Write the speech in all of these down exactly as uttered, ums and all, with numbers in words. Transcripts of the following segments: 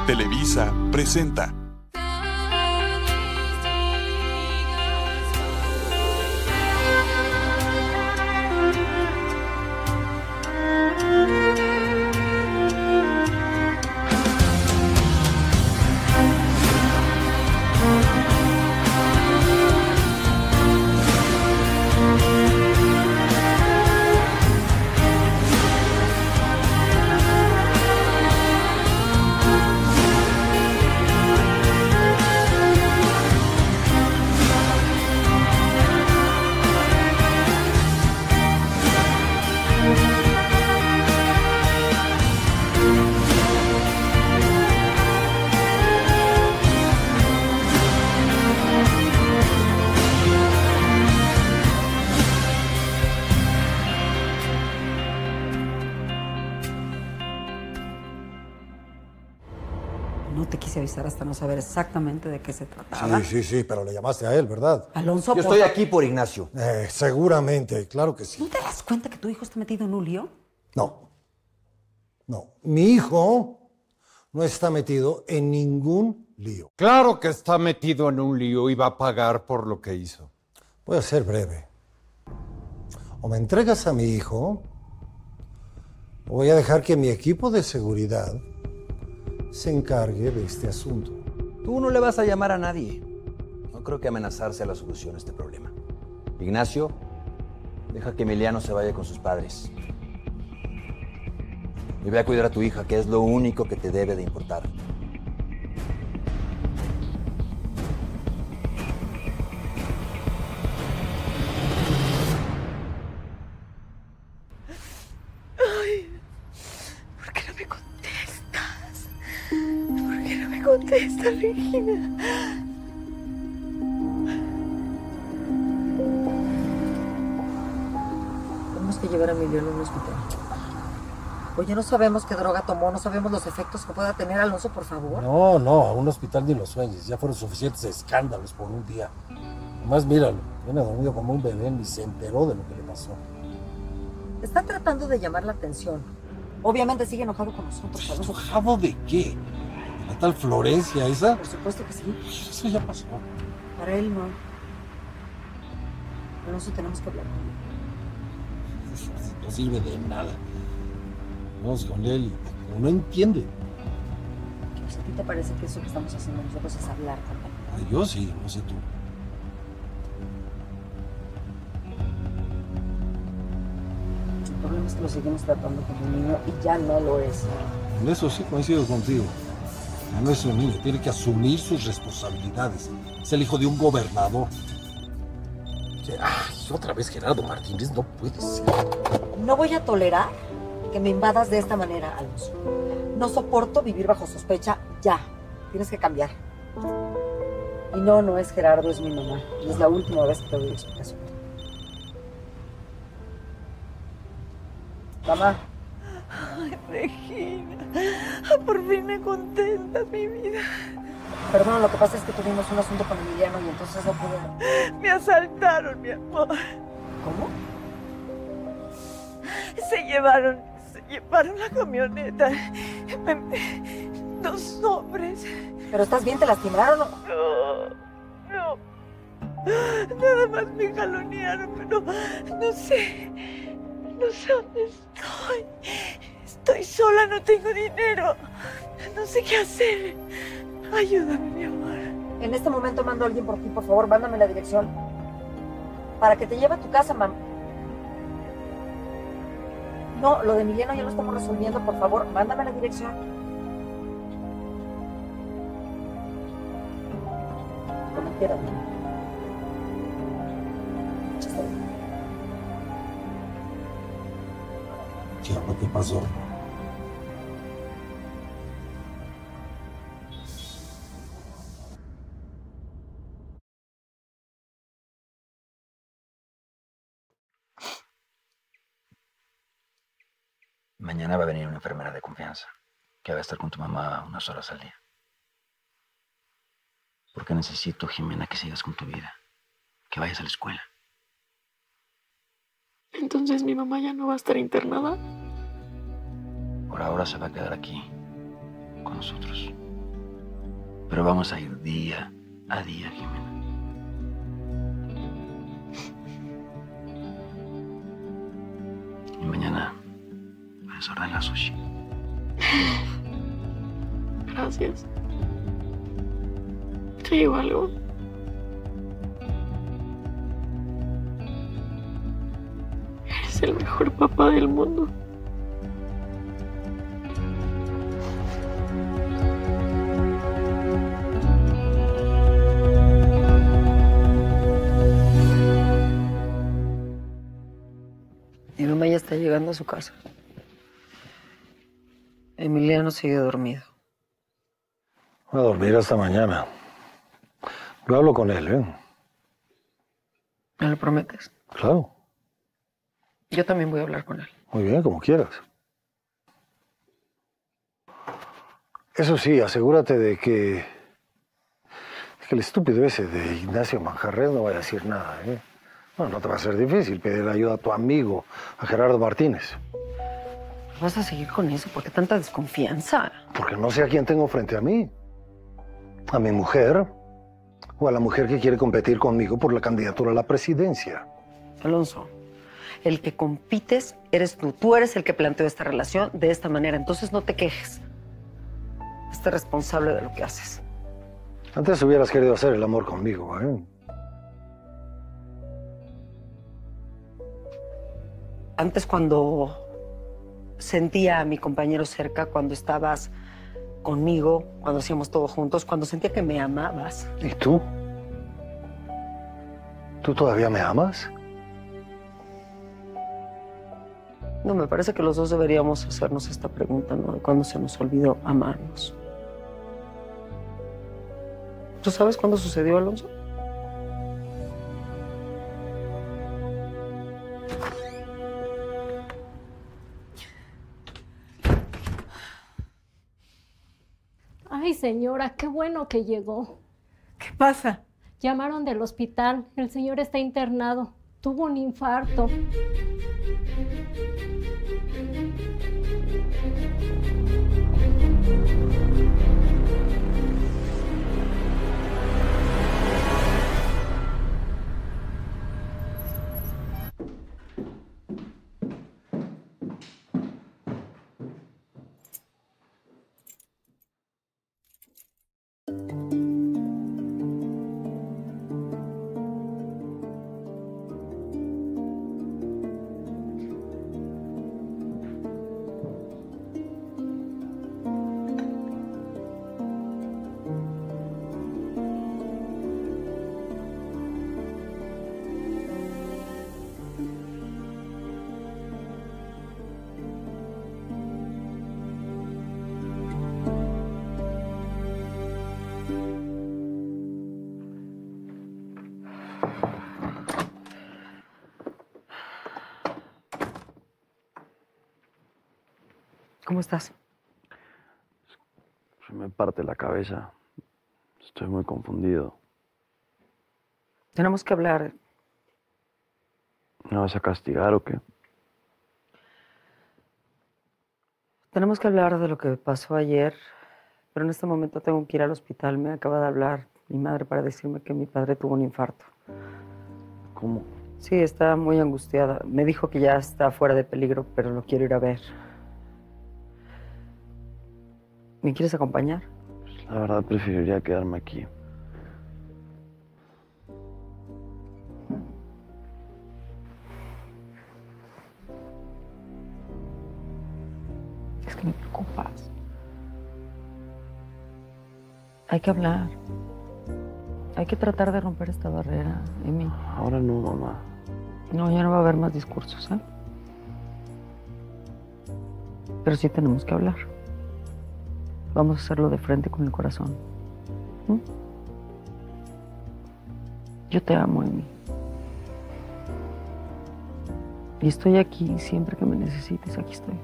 Televisa presenta. No te quise avisar hasta no saber exactamente de qué se trataba. Sí, sí, sí, pero le llamaste a él, ¿verdad? Alonso, Yo por estoy fa- aquí por Ignacio. Eh, seguramente, claro que sí. ¿No te das cuenta que tu hijo está metido en un lío? No, no. Mi hijo no está metido en ningún lío. Claro que está metido en un lío y va a pagar por lo que hizo. Voy a ser breve. O me entregas a mi hijo, o voy a dejar que mi equipo de seguridad se encargue de este asunto. Tú no le vas a llamar a nadie. No creo que amenazar sea la solución a este problema. Ignacio, deja que Emiliano se vaya con sus padres. Y ve a cuidar a tu hija, que es lo único que te debe de importar. ¿Por qué no me contestas? ¿Por qué no me contestas, Regina? Tenemos que llevar a Emiliano a un hospital. Oye, no sabemos qué droga tomó, no sabemos los efectos que pueda tener. Alonso, por favor. No, no, a un hospital ni lo sueñes. Ya fueron suficientes escándalos por un día. Además, míralo, viene dormido como un bebé, ni se enteró de lo que le pasó. Está tratando de llamar la atención. Obviamente sigue enojado con nosotros, Alonso. ¿Enojado de qué? ¿La tal Florencia esa? Por supuesto que sí. Eso ya pasó. Para él no. Alonso, tenemos que hablar con él. No sirve de nada. Vamos con él, pero no entiende. Pues, ¿a ti te parece que eso que estamos haciendo nosotros es hablar con él? Ay, yo sí, no sé tú. El problema es que lo seguimos tratando como un niño y ya no lo es. En eso sí coincido contigo. Ya no es un niño, tiene que asumir sus responsabilidades. Es el hijo de un gobernador. Sí, ay, otra vez Gerardo Martínez, no puede ser. No voy a tolerar que me invadas de esta manera, Alonso. No soporto vivir bajo sospecha ya. Tienes que cambiar. Y no, no es Gerardo, es mi mamá. Y es la última vez que te doy explicación. Mamá. Ay, Regina. Por fin me contestas, mi vida. Perdón, lo que pasa es que tuvimos un asunto con Emiliano y entonces no pude... Me asaltaron, mi amor. ¿Cómo? Se llevaron, se llevaron la camioneta. Me- me- dos hombres. ¿Pero estás bien? ¿Te lastimaron o...? No, no. Nada más me jalonearon, pero no sé. No sé dónde estoy. Estoy sola, no tengo dinero. No sé qué hacer. Ayúdame, mi amor. En este momento mando a alguien por ti, por favor, mándame la dirección. Para que te lleve a tu casa, mamá. No, lo de Emiliano ya lo estamos resolviendo, por favor, mándame la dirección. Como quieras, mamá. ¿Qué, ¿Qué pasó? Mañana va a venir una enfermera de confianza que va a estar con tu mamá unas horas al día. Porque necesito, Jimena, que sigas con tu vida, que vayas a la escuela. Entonces mi mamá ya no va a estar internada. Por ahora se va a quedar aquí con nosotros. Pero vamos a ir día a día, Jimena. Y mañana puedes ordenar sushi. Gracias. ¿Te digo algo? Eres el mejor papá del mundo. Mi mamá ya está llegando a su casa. Emiliano sigue dormido. Va a dormir hasta mañana. Yo hablo con él, ¿eh? ¿Me lo prometes? Claro. Yo también voy a hablar con él. Muy bien, como quieras. Eso sí, asegúrate de que, de que el estúpido ese de Ignacio Manjarres no vaya a decir nada, ¿eh? Bueno, no te va a ser difícil pedir ayuda a tu amigo, a Gerardo Martínez. ¿Vas a seguir con eso? ¿Por qué tanta desconfianza? Porque no sé a quién tengo frente a mí. A mi mujer o a la mujer que quiere competir conmigo por la candidatura a la presidencia. Alonso, el que compites eres tú. Tú eres el que planteó esta relación de esta manera. Entonces no te quejes. Esté responsable de lo que haces. Antes hubieras querido hacer el amor conmigo, ¿eh? Antes, cuando sentía a mi compañero cerca, cuando estabas conmigo, cuando hacíamos todo juntos, cuando sentía que me amabas. ¿Y tú? ¿Tú todavía me amas? No, me parece que los dos deberíamos hacernos esta pregunta, ¿no? De cuándo se nos olvidó amarnos. ¿Tú sabes cuándo sucedió, Alonso? Ay, señora, qué bueno que llegó. ¿Qué pasa? Llamaron del hospital. El señor está internado. Tuvo un infarto. ¿Cómo estás? Se me parte la cabeza. Estoy muy confundido. Tenemos que hablar. ¿Me vas a castigar o qué? Tenemos que hablar de lo que pasó ayer, pero en este momento tengo que ir al hospital. Me acaba de hablar mi madre para decirme que mi padre tuvo un infarto. ¿Cómo? Sí, está muy angustiada. Me dijo que ya está fuera de peligro, pero lo quiero ir a ver. ¿Me quieres acompañar? Pues la verdad preferiría quedarme aquí. Es que me preocupas. Hay que hablar. Hay que tratar de romper esta barrera, Emi. Ahora no, mamá. No, ya no va a haber más discursos, ¿eh? Pero sí tenemos que hablar. Vamos a hacerlo de frente con el corazón. ¿Mm? Yo te amo, Emi. Y estoy aquí siempre que me necesites, aquí estoy.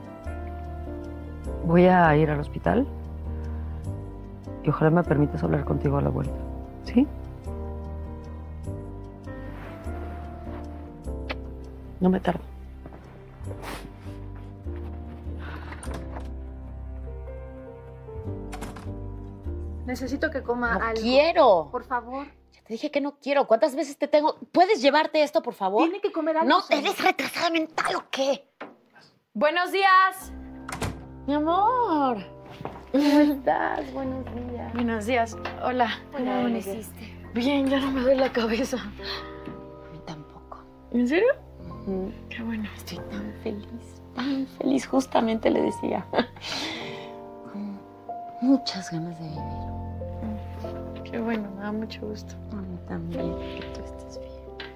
Voy a ir al hospital y ojalá me permitas hablar contigo a la vuelta. ¿Sí? No me tardo. Necesito que coma no algo. quiero. Por favor. Ya te dije que no quiero. ¿Cuántas veces te tengo? ¿Puedes llevarte esto, por favor? Tiene que comer algo. ¿No señor. eres retrasada mental o qué? Buenos días. Mi amor. ¿Cómo estás? Buenos días. Buenos días. Hola. ¿Cómo amaneciste? Bien, ya no me duele la cabeza. A mí tampoco. ¿En serio? Mm. Qué bueno. Estoy tan feliz, tan feliz. Justamente le decía. Con muchas ganas de vivir. Qué bueno, me da mucho gusto. A mí también, que tú estés bien.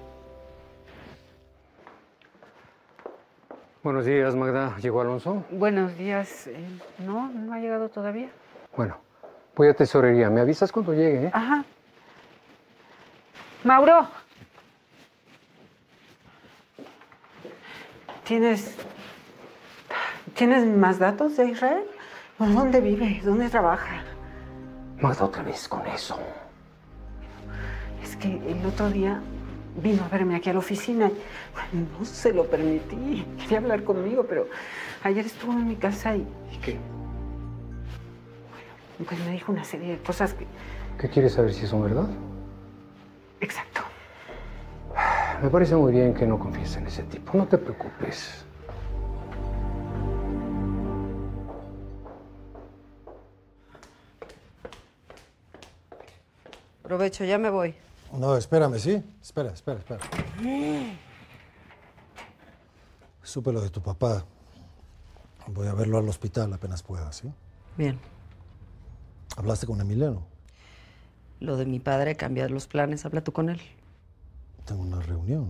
Buenos días, Magda. ¿Llegó Alonso? Buenos días. Eh, no, no ha llegado todavía. Bueno, voy a tesorería. ¿Me avisas cuando llegue, eh? Ajá. Mauro. ¿Tienes... ¿Tienes más datos de Israel? ¿Dónde vive? ¿Dónde trabaja? Magda, otra vez con eso. Es que el otro día vino a verme aquí a la oficina. No se lo permití. Quería hablar conmigo, pero ayer estuvo en mi casa y... ¿Y qué? Bueno, pues me dijo una serie de cosas que... ¿Qué quieres saber si son verdad? Exacto. Me parece muy bien que no confíes en ese tipo. No te preocupes. Provecho, ya me voy. No, espérame, ¿sí? Espera, espera, espera. Supe lo de tu papá. Voy a verlo al hospital apenas pueda, ¿sí? Bien. ¿Hablaste con Emiliano? Lo de mi padre, cambiar los planes. Habla tú con él. Tengo una reunión.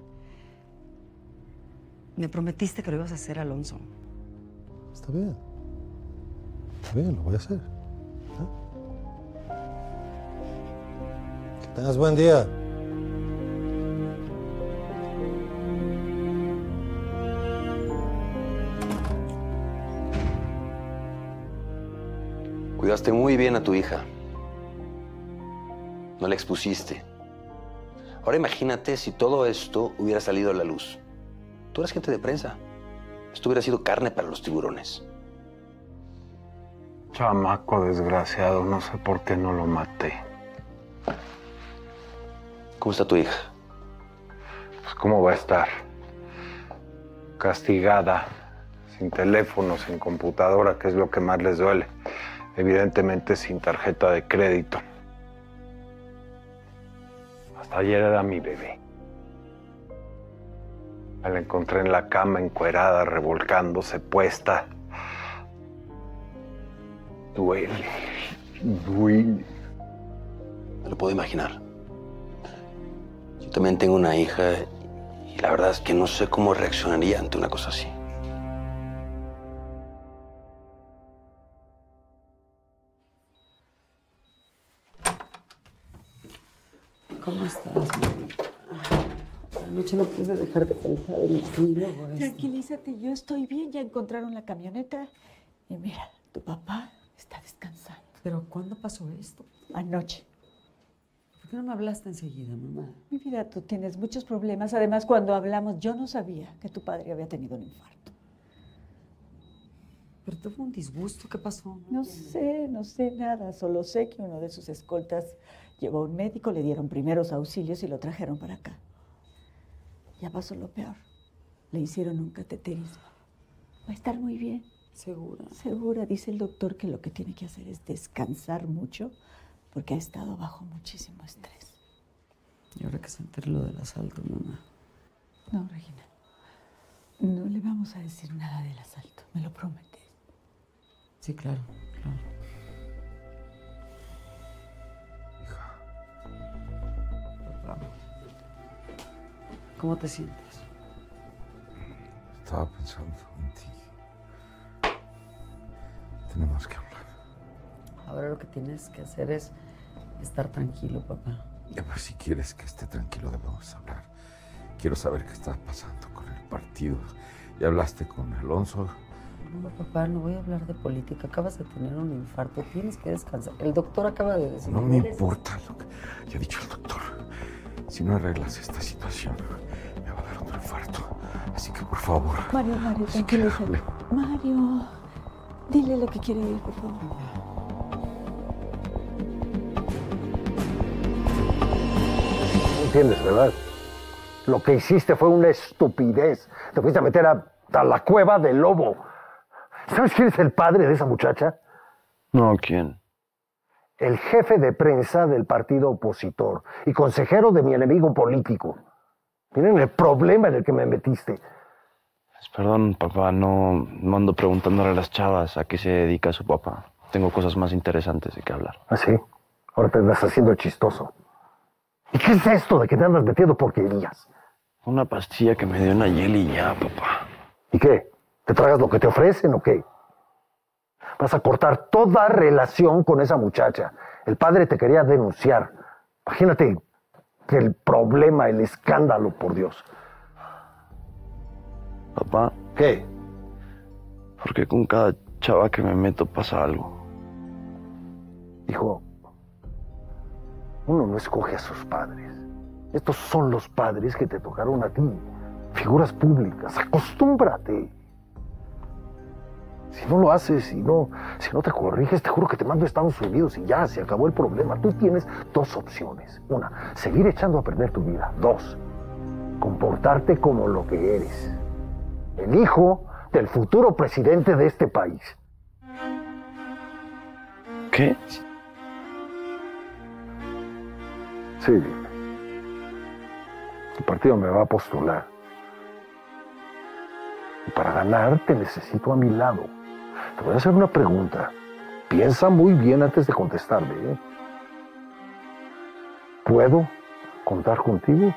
Me prometiste que lo ibas a hacer, Alonso. Está bien. Está bien, lo voy a hacer. ¿Eh? Que tengas buen día. Cuidaste muy bien a tu hija. No la expusiste. Ahora imagínate si todo esto hubiera salido a la luz. Tú eres gente de prensa. Esto hubiera sido carne para los tiburones. Chamaco desgraciado, no sé por qué no lo maté. ¿Cómo está tu hija? Pues cómo va a estar. Castigada, sin teléfono, sin computadora, que es lo que más les duele. Evidentemente sin tarjeta de crédito. Hasta ayer era mi bebé. Me la encontré en la cama, encuerada, revolcándose, puesta. Duele, duele. Me lo puedo imaginar. Yo también tengo una hija y la verdad es que no sé cómo reaccionaría ante una cosa así. ¿Cómo estás, mami? Anoche no pude dejar de pensar en el libro. Tranquilízate, yo estoy bien. Ya encontraron la camioneta. Y mira, tu papá está descansando. ¿Pero cuándo pasó esto? Anoche. ¿Por qué no me hablaste enseguida, mamá? Mi vida, tú tienes muchos problemas. Además, cuando hablamos, yo no sabía que tu padre había tenido un infarto. Pero tuvo un disgusto. ¿Qué pasó? No sé, no sé nada. Solo sé que uno de sus escoltas llevó a un médico, le dieron primeros auxilios y lo trajeron para acá. Ya pasó lo peor. Le hicieron un cateterismo. Va a estar muy bien. ¿Segura? Segura. Dice el doctor que lo que tiene que hacer es descansar mucho porque ha estado bajo muchísimo estrés. ¿Y ahora que se entere lo del asalto, mamá? No, Regina. No le vamos a decir nada del asalto. ¿Me lo prometes? Sí, claro, claro. Papá, ¿cómo te sientes? Estaba pensando en ti. Tenemos que hablar. Ahora lo que tienes que hacer es estar tranquilo, papá. Ya, pues, si quieres que esté tranquilo, debemos hablar. Quiero saber qué está pasando con el partido. ¿Ya hablaste con Alonso? No, papá, no voy a hablar de política. Acabas de tener un infarto. Tienes que descansar. El doctor acaba de decir... No me importa lo que ya ha dicho el doctor. Si no arreglas esta situación, me va a dar otro infarto. Así que, por favor... Mario, Mario, tranquilízate. Mario, dile lo que quiere oír, por favor. entiendes, ¿verdad? Lo que hiciste fue una estupidez. Te fuiste a meter a, a la cueva del lobo. ¿Sabes quién es el padre de esa muchacha? No, ¿quién? El jefe de prensa del partido opositor y consejero de mi enemigo político. Miren el problema en el que me metiste. Perdón, papá, no, no ando preguntándole a las chavas a qué se dedica su papá. Tengo cosas más interesantes de qué hablar. ¿Ah, sí? Ahora te andas haciendo chistoso. ¿Y qué es esto de que te andas metiendo porquerías? Una pastilla que me dio Nayeli y ya, papá. ¿Y qué? ¿Te tragas lo que te ofrecen o qué? Vas a cortar toda relación con esa muchacha. El padre te quería denunciar. Imagínate el problema, el escándalo, por Dios. Papá. ¿Qué? Porque con cada chava que me meto pasa algo. Hijo, uno no escoge a sus padres. Estos son los padres que te tocaron a ti. Figuras públicas. Acostúmbrate. Si no lo haces, si no, si no te corriges, te juro que te mando a Estados Unidos y ya, se acabó el problema. Tú tienes dos opciones. Una, seguir echando a perder tu vida. Dos, comportarte como lo que eres. El hijo del futuro presidente de este país. ¿Qué? Sí. El partido me va a postular. Y para ganar te necesito a mi lado. Te voy a hacer una pregunta. Piensa muy bien antes de contestarme, ¿eh? ¿Puedo contar contigo?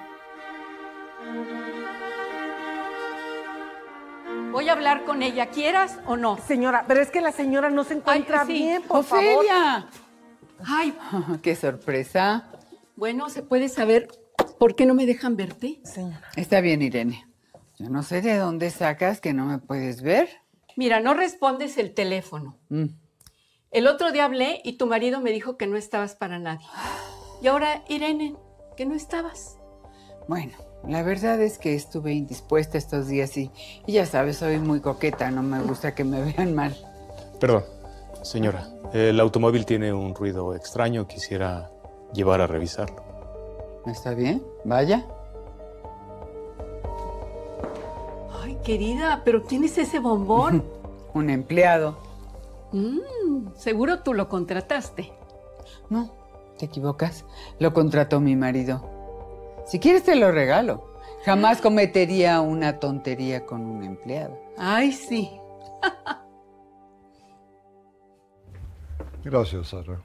Voy a hablar con ella, ¿quieras o no? Señora, pero es que la señora no se encuentra Ay, sí. bien, por ¡Ofelia! Ay, ¡Qué sorpresa! Bueno, ¿se puede saber por qué no me dejan verte? Señora. Está bien, Irene. Yo no sé de dónde sacas que no me puedes ver. Mira, no respondes el teléfono. Mm. El otro día hablé y tu marido me dijo que no estabas para nadie. Y ahora, Irene, que no estabas. Bueno, la verdad es que estuve indispuesta estos días y, y ya sabes, soy muy coqueta, no me gusta que me vean mal. Perdón, señora. El automóvil tiene un ruido extraño. Quisiera llevar a revisarlo. ¿Está bien? Vaya. Ay, querida, ¿pero quién es ese bombón? Un empleado. Mm, seguro tú lo contrataste. No, te equivocas. Lo contrató mi marido. Si quieres te lo regalo. Jamás cometería una tontería con un empleado. Ay, sí. Gracias, Sara.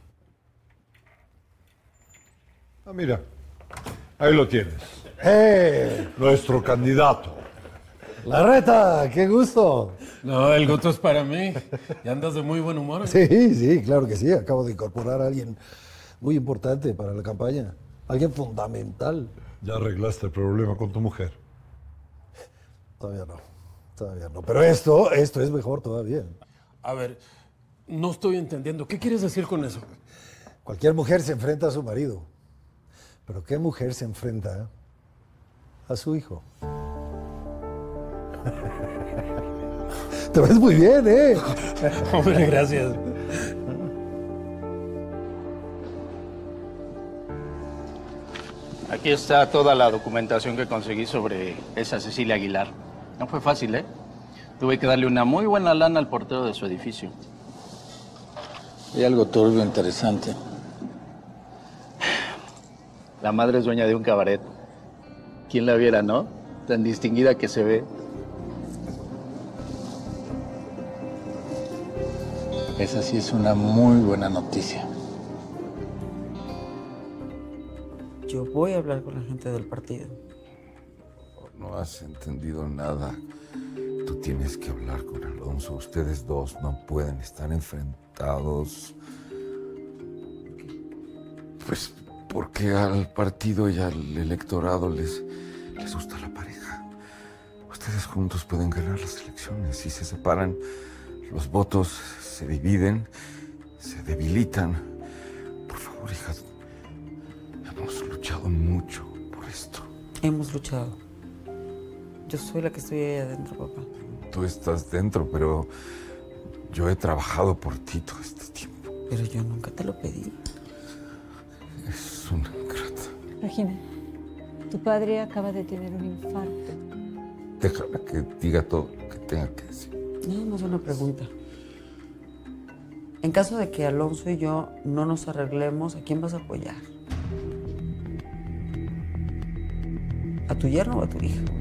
Ah, mira, ahí lo tienes. ¡Eh! Nuestro candidato. Larreta, qué gusto. No, el gusto es para mí. Y andas de muy buen humor. Sí, sí, claro que sí. Acabo de incorporar a alguien muy importante para la campaña. Alguien fundamental. ¿Ya arreglaste el problema con tu mujer? Todavía no, todavía no. Pero esto, esto es mejor todavía. A ver, no estoy entendiendo. ¿Qué quieres decir con eso? Cualquier mujer se enfrenta a su marido. Pero ¿qué mujer se enfrenta a su hijo? Te ves muy bien, ¿eh? Hombre, gracias. Aquí está toda la documentación que conseguí sobre esa Cecilia Aguilar. No fue fácil, ¿eh? Tuve que darle una muy buena lana al portero de su edificio. Hay algo turbio interesante. La madre es dueña de un cabaret. ¿Quién la viera, no? Tan distinguida que se ve. Esa sí es una muy buena noticia. Yo voy a hablar con la gente del partido. No has entendido nada. Tú tienes que hablar con Alonso. Ustedes dos no pueden estar enfrentados. Pues porque al partido y al electorado les, les gusta la pareja. Ustedes juntos pueden ganar las elecciones. Si se separan, los votos se dividen, se debilitan. Por favor, hija, hemos luchado mucho por esto. Hemos luchado. Yo soy la que estoy ahí adentro, papá. Tú estás dentro, pero yo he trabajado por ti todo este tiempo. Pero yo nunca te lo pedí. Es una ingrata. Regina, Tu padre acaba de tener un infarto. Déjala que diga todo lo que tenga que decir. Nada más una pregunta. En caso de que Alonso y yo no nos arreglemos, ¿a quién vas a apoyar? ¿A tu yerno o a tu hija?